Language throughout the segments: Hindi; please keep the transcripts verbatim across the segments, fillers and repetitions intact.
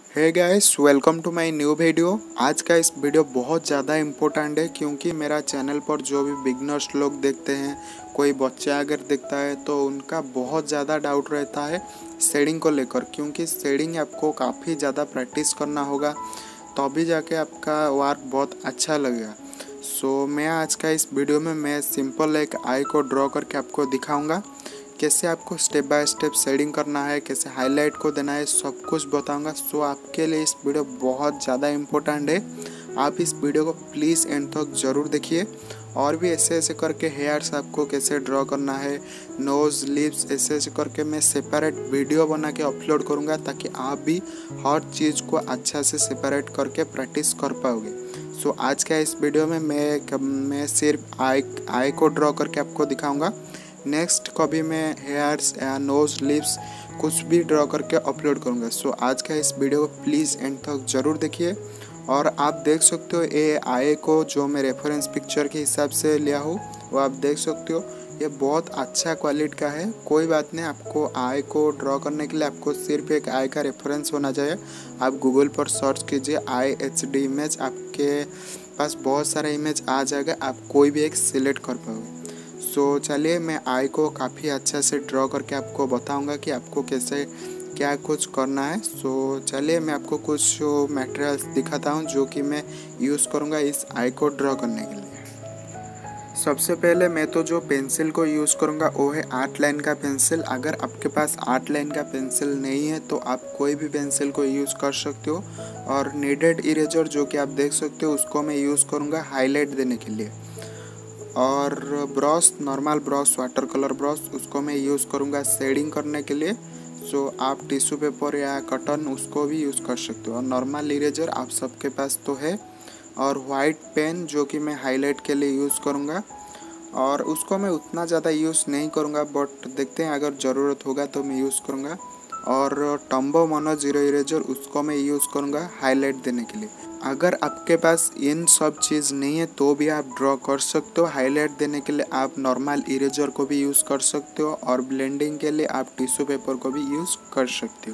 Hey guys, welcome to my new video. आज का इस वीडियो बहुत ज़्यादा इम्पोर्टेंट है क्योंकि मेरा चैनल पर जो भी बिगनर्स लोग देखते हैं, कोई बच्चा अगर देखता है तो उनका बहुत ज़्यादा डाउट रहता है शेडिंग को लेकर। क्योंकि शेडिंग आपको काफ़ी ज़्यादा प्रैक्टिस करना होगा तभी तो जाके आपका वर्क बहुत अच्छा लगेगा। सो मैं आज का इस वीडियो में मैं सिंपल एक आई को ड्रॉ करके आपको दिखाऊँगा कैसे आपको स्टेप बाय स्टेप शेडिंग करना है, कैसे हाईलाइट को देना है, सब कुछ बताऊंगा। सो आपके लिए इस वीडियो बहुत ज़्यादा इम्पोर्टेंट है। आप इस वीडियो को प्लीज़ एंड तक ज़रूर देखिए। और भी ऐसे ऐसे करके हेयर्स आपको कैसे ड्रॉ करना है, नोज़, लिप्स, ऐसे ऐसे करके मैं सेपरेट वीडियो बना के अपलोड करूँगा ताकि आप भी हर चीज़ को अच्छा से सेपरेट करके प्रैक्टिस कर पाओगे। सो आज का इस वीडियो में मैं मैं सिर्फ आई आई को ड्रॉ करके आपको दिखाऊँगा। नेक्स्ट कभी मैं हेयर्स या नोज, लिप्स कुछ भी ड्रॉ करके अपलोड करूँगा। सो आज का इस वीडियो को प्लीज़ एंड तक ज़रूर देखिए। और आप देख सकते हो ये आई को जो मैं रेफरेंस पिक्चर के हिसाब से लिया हूँ वो आप देख सकते हो। ये बहुत अच्छा क्वालिटी का है। कोई बात नहीं, आपको आई को ड्रॉ करने के लिए आपको सिर्फ एक आई का रेफरेंस होना चाहिए। आप गूगल पर सर्च कीजिए आई एच डी इमेज, आपके पास बहुत सारा इमेज आ जाएगा, आप कोई भी एक सिलेक्ट कर पाओगे। सो so, चलिए मैं आई को काफ़ी अच्छा से ड्रॉ करके आपको बताऊंगा कि आपको कैसे क्या कुछ करना है। सो so, चलिए मैं आपको कुछ मटेरियल्स दिखाता हूं जो कि मैं यूज़ करूंगा इस आई को ड्रॉ करने के लिए। सबसे पहले मैं तो जो पेंसिल को यूज़ करूंगा वो है आर्ट लाइन का पेंसिल। अगर आपके पास आर्ट लाइन का पेंसिल नहीं है तो आप कोई भी पेंसिल को यूज़ कर सकते हो। और नीडेड इरेजर जो कि आप देख सकते हो उसको मैं यूज़ करूँगा हाईलाइट देने के लिए। और brush, normal brush, water colour brush, उसको मैं यूज़ करूँगा शेडिंग करने के लिए। सो आप टिश्यू पेपर या कॉटन उसको भी यूज़ कर सकते हो। और नॉर्मल इरेजर आप सबके पास तो है। और वाइट पेन जो कि मैं हाईलाइट के लिए यूज़ करूँगा, और उसको मैं उतना ज़्यादा यूज़ नहीं करूँगा बट देखते हैं अगर ज़रूरत होगा तो मैं यूज़ करूँगा। और टम्बो मोनो जीरो इरेजर उसको मैं यूज़ करूँगा हाईलाइट देने के लिए। अगर आपके पास इन सब चीज़ नहीं है तो भी आप ड्रॉ कर सकते हो। हाईलाइट देने के लिए आप नॉर्मल इरेजर को भी यूज़ कर सकते हो और ब्लेंडिंग के लिए आप टिश्यू पेपर को भी यूज़ कर सकते हो।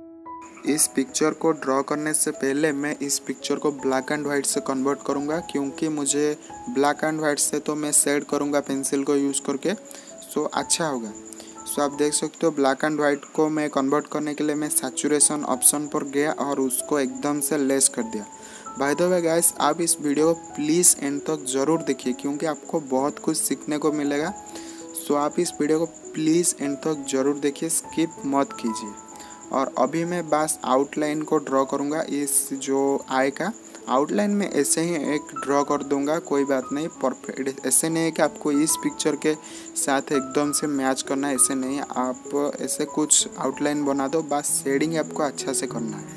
इस पिक्चर को ड्रॉ करने से पहले मैं इस पिक्चर को ब्लैक एंड वाइट से कन्वर्ट करूँगा क्योंकि मुझे ब्लैक एंड वाइट से तो मैं शेड करूँगा पेंसिल को यूज़ करके, सो अच्छा होगा। सो आप देख सकते हो ब्लैक एंड वाइट को मैं कन्वर्ट करने के लिए मैं सैचुरेशन ऑप्शन पर गया और उसको एकदम से लेस कर दिया। बाय द वे गाइस, आप इस वीडियो को प्लीज़ एंड तक ज़रूर देखिए क्योंकि आपको बहुत कुछ सीखने को मिलेगा। सो आप इस वीडियो को प्लीज़ एंड तक ज़रूर देखिए, स्किप मत कीजिए। और अभी मैं बस आउटलाइन को ड्रॉ करूँगा। इस जो आई का आउटलाइन में ऐसे ही एक ड्रॉ कर दूंगा, कोई बात नहीं। परफेक्ट ऐसे नहीं है कि आपको इस पिक्चर के साथ एकदम से मैच करना है, ऐसे नहीं है। आप ऐसे कुछ आउटलाइन बना दो, बस शेडिंग आपको अच्छा से करना है।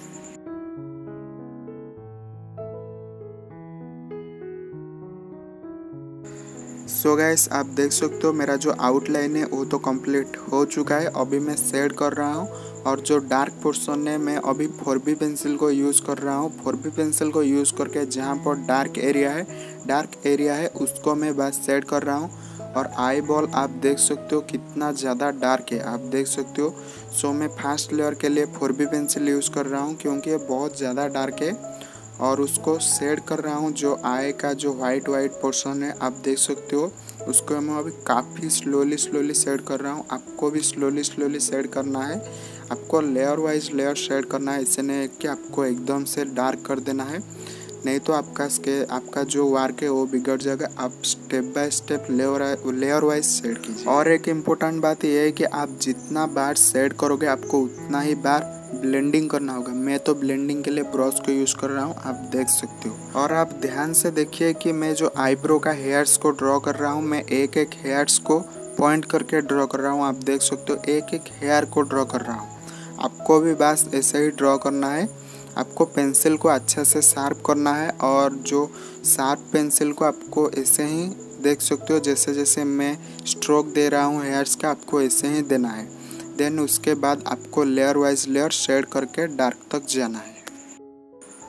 सो गाइस, आप देख सकते हो मेरा जो आउटलाइन है वो तो कंप्लीट हो चुका है। अभी मैं शेड कर रहा हूँ और जो डार्क पोर्शन है मैं अभी फोर बी पेंसिल को यूज़ कर रहा हूँ। फोर बी पेंसिल को यूज़ करके जहाँ पर डार्क एरिया है डार्क एरिया है उसको मैं बस शेड कर रहा हूँ। और आई बॉल आप देख सकते हो कितना ज़्यादा डार्क है, आप देख सकते हो। सो मैं फर्स्ट लेयर के लिए फोर बी पेंसिल यूज़ कर रहा हूँ क्योंकि ये बहुत ज़्यादा डार्क है और उसको शेड कर रहा हूँ। जो आई का जो वाइट वाइट पोर्शन है आप देख सकते हो उसको मैं अभी काफ़ी स्लोली स्लोली शेड कर रहा हूँ। आपको भी स्लोली स्लोली शेड करना है, आपको लेयर वाइज लेयर शेड करना है। इससे नहीं कि आपको एकदम से डार्क कर देना है, नहीं तो आपका स्के आपका जो वर्क है वो बिगड़ जाएगा। आप step by step layer layer wise shade कीजिए। और एक इम्पोर्टेंट बात यह है कि आप जितना बार शेड करोगे आपको उतना ही बार ब्लेंडिंग करना होगा। मैं तो ब्लेंडिंग के लिए ब्रश को यूज़ कर रहा हूँ, आप देख सकते हो। और आप ध्यान से देखिए कि मैं जो आईब्रो का हेयर्स को ड्रॉ कर रहा हूँ, मैं एक एक हेयर्स को पॉइंट करके ड्रॉ कर रहा हूँ। आप देख सकते हो एक एक हेयर को ड्रॉ कर रहा हूँ। आपको भी बस ऐसे ही ड्रॉ करना है। आपको पेंसिल को अच्छा से शार्प करना है और जो शार्प पेंसिल को आपको ऐसे ही देख सकते हो, जैसे जैसे मैं स्ट्रोक दे रहा हूँ हेयर्स का आपको ऐसे ही देना है। देन उसके बाद आपको लेयर वाइज लेयर शेड करके डार्क तक जाना है।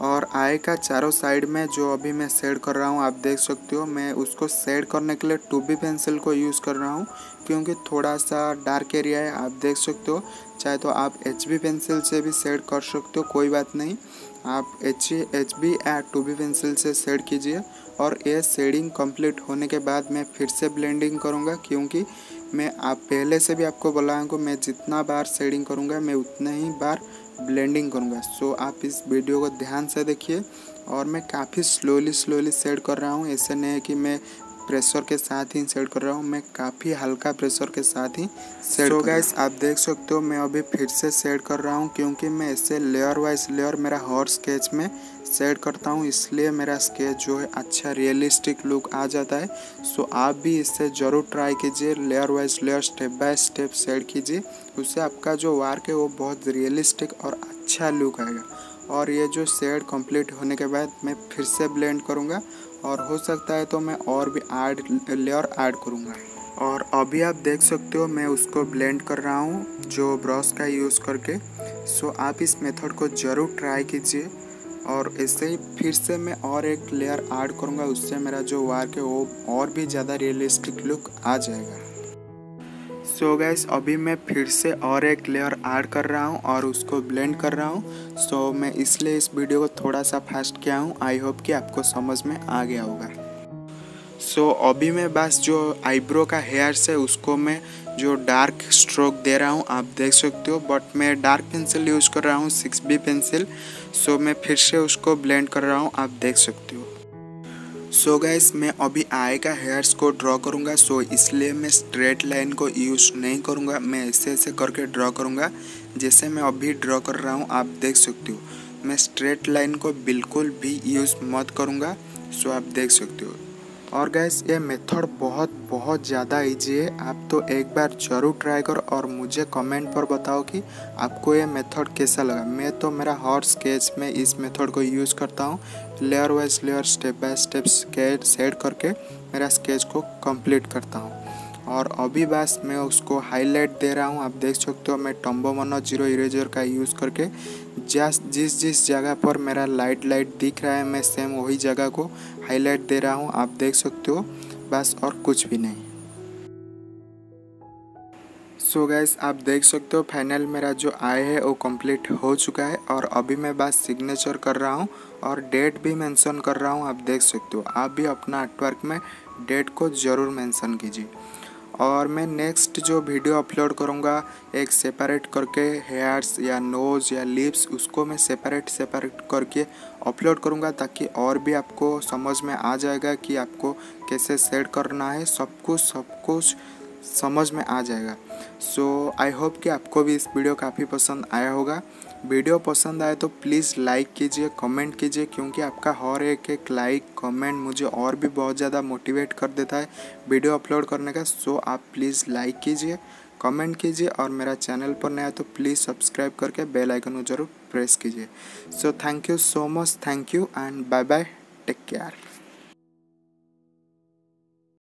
और आई का चारों साइड में जो अभी मैं शेड कर रहा हूँ आप देख सकते हो। मैं उसको शेड करने के लिए टू बी पेंसिल को यूज़ कर रहा हूँ क्योंकि थोड़ा सा डार्क एरिया है, आप देख सकते हो। चाहे तो आप एच बी पेंसिल से भी शेड कर सकते हो, कोई बात नहीं। आप एच एच बी या टू बी पेंसिल से शेड कीजिए। और ये शेडिंग कंप्लीट होने के बाद मैं फिर से ब्लेंडिंग करूँगा क्योंकि मैं आप पहले से भी आपको बोला हूँ मैं जितना बार शेडिंग करूँगा मैं उतना ही बार ब्लेंडिंग करूँगा। सो आप इस वीडियो को ध्यान से देखिए। और मैं काफ़ी स्लोली स्लोली शेड कर रहा हूँ, ऐसे नहीं है कि मैं प्रेशर के साथ ही शेड कर रहा हूँ, मैं काफ़ी हल्का प्रेशर के साथ ही शेड कर रहा हूँ। गाइस आप देख सकते हो मैं अभी फिर से शेड कर रहा हूँ क्योंकि मैं इससे लेयर वाइज लेयर मेरा हर स्केच में शेड करता हूँ, इसलिए मेरा स्केच जो है अच्छा रियलिस्टिक लुक आ जाता है। सो आप भी इससे ज़रूर ट्राई कीजिए, layer wise layer step by step shade कीजिए, उससे आपका जो वर्क है वो बहुत रियलिस्टिक और अच्छा लुक आएगा। और ये जो शेड कंप्लीट होने के बाद मैं फिर से ब्लेंड करूँगा और हो सकता है तो मैं और भी ऐड लेयर ऐड करूँगा। और अभी आप देख सकते हो मैं उसको ब्लेंड कर रहा हूँ जो ब्रश का यूज़ करके। सो आप इस मेथड को ज़रूर ट्राई कीजिए। और ऐसे ही फिर से मैं और एक लेयर ऐड करूँगा, उससे मेरा जो वर्क है वो और भी ज़्यादा रियलिस्टिक लुक आ जाएगा। सो गाइस अभी मैं फिर से और एक लेयर ऐड कर रहा हूँ और उसको ब्लेंड कर रहा हूँ। सो मैं इसलिए इस वीडियो को थोड़ा सा फास्ट किया हूँ, आई होप कि आपको समझ में आ गया होगा। सो so, अभी मैं बस जो आईब्रो का हेयर्स है उसको मैं जो डार्क स्ट्रोक दे रहा हूँ आप देख सकते हो, बट मैं डार्क पेंसिल यूज़ कर रहा हूँ सिक्स बी पेंसिल। सो मैं फिर से उसको ब्लेंड कर रहा हूँ, आप देख सकते हो। सो गाइस मैं अभी आई का हेयर्स को ड्रॉ करूँगा, सो इसलिए मैं स्ट्रेट लाइन को यूज़ नहीं करूँगा, मैं ऐसे ऐसे करके ड्रॉ करूँगा जैसे मैं अभी ड्रॉ कर रहा हूँ, आप देख सकते हो। मैं स्ट्रेट लाइन को बिल्कुल भी यूज़ मत करूँगा, सो आप देख सकते हो। और गैस ये मेथड बहुत बहुत ज़्यादा इजी है, आप तो एक बार ज़रूर ट्राई करो और मुझे कमेंट पर बताओ कि आपको ये मेथड कैसा लगा। मैं तो मेरा हर स्केच में इस मेथड को यूज़ करता हूँ, layer wise layer step by step sketch set करके मेरा स्केच को कंप्लीट करता हूँ। और अभी बस मैं उसको हाईलाइट दे रहा हूँ, आप देख सकते हो। मैं टम्बो मोनो जीरो इरेजर का यूज़ करके जस जिस जिस जगह पर मेरा लाइट लाइट दिख रहा है मैं सेम वही जगह को हाईलाइट दे रहा हूँ, आप देख सकते हो, बस और कुछ भी नहीं। सो so गैस आप देख सकते हो फाइनल मेरा जो आई है वो कंप्लीट हो चुका है। और अभी मैं बस सिग्नेचर कर रहा हूँ और डेट भी मेंशन कर रहा हूँ, आप देख सकते हो। आप भी अपना आर्टवर्क में डेट को ज़रूर मेंशन कीजिए। और मैं नेक्स्ट जो वीडियो अपलोड करूँगा एक सेपरेट करके हेयर्स या नोज़ या लिप्स उसको मैं सेपरेट सेपरेट करके अपलोड करूँगा ताकि और भी आपको समझ में आ जाएगा कि आपको कैसे सेट करना है, सब कुछ सब कुछ समझ में आ जाएगा। सो आई होप कि आपको भी इस वीडियो काफ़ी पसंद आया होगा। वीडियो पसंद आए तो प्लीज़ लाइक कीजिए, कमेंट कीजिए, क्योंकि आपका हर एक एक लाइक कमेंट मुझे और भी बहुत ज़्यादा मोटिवेट कर देता है वीडियो अपलोड करने का। सो आप प्लीज़ लाइक कीजिए, कमेंट कीजिए और मेरा चैनल पर नया तो प्लीज़ सब्सक्राइब करके बेल आइकन को ज़रूर प्रेस कीजिए। So thank you so much, thank you and bye bye, take care.